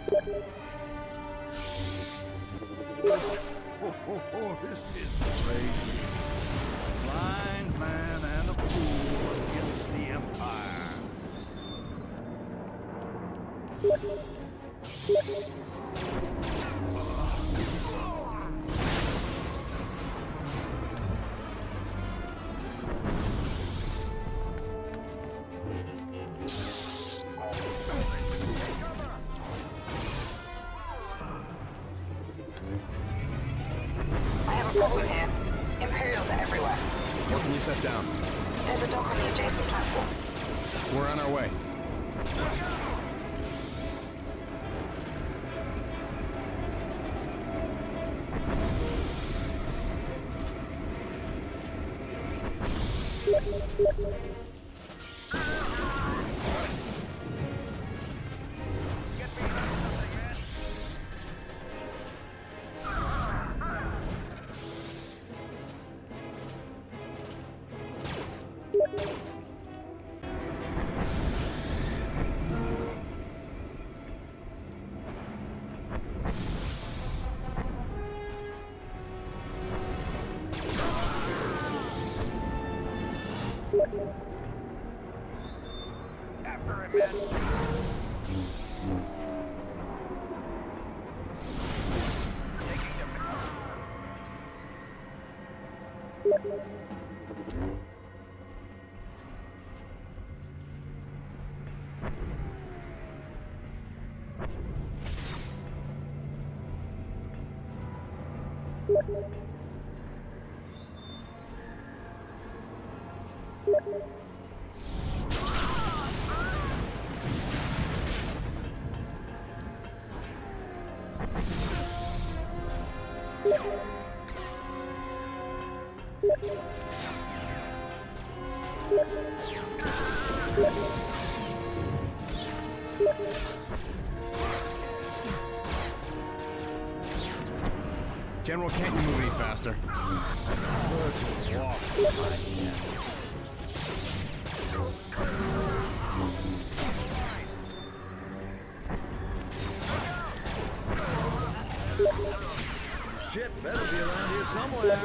Oh, this is crazy. A blind man and a fool against the Empire. Problem here. Imperials are everywhere. What can you set down? There's a dock on the adjacent platform. We're on our way. General, can't you move any faster? Shit better be around here somewhere.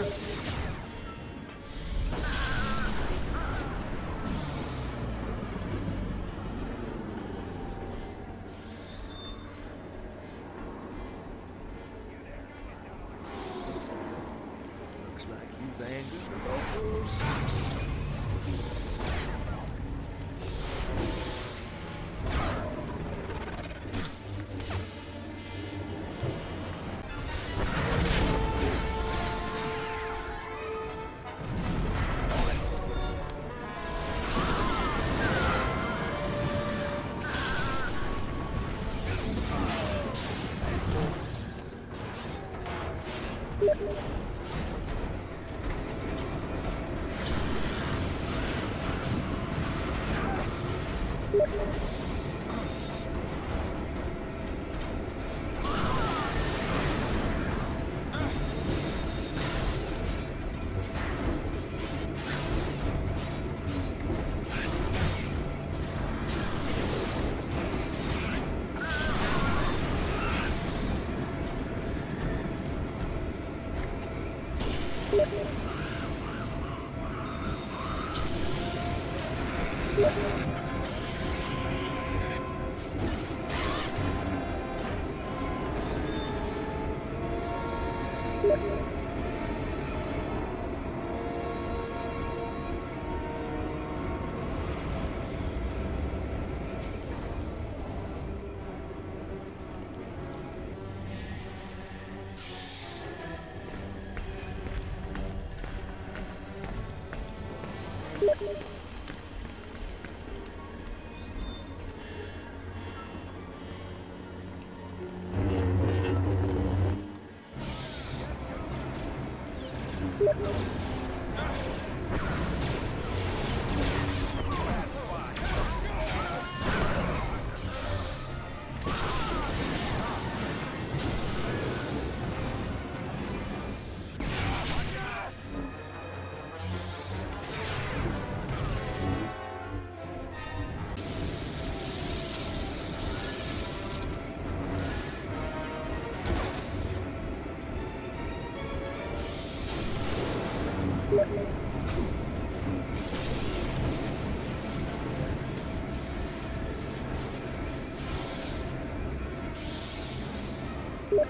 Looks like you've angered the locals.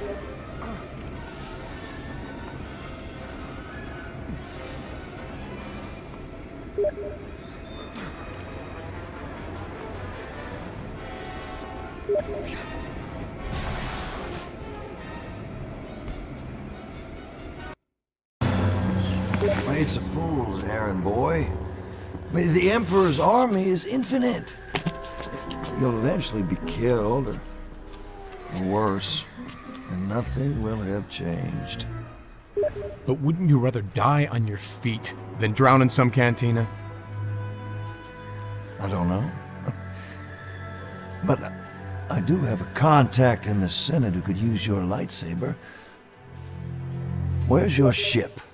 It's a fool's errand, boy. I mean, the Emperor's army is infinite. You'll eventually be killed, or worse, and nothing will have changed. But wouldn't you rather die on your feet than drown in some cantina? I don't know. But I do have a contact in the Senate who could use your lightsaber. Where's your ship?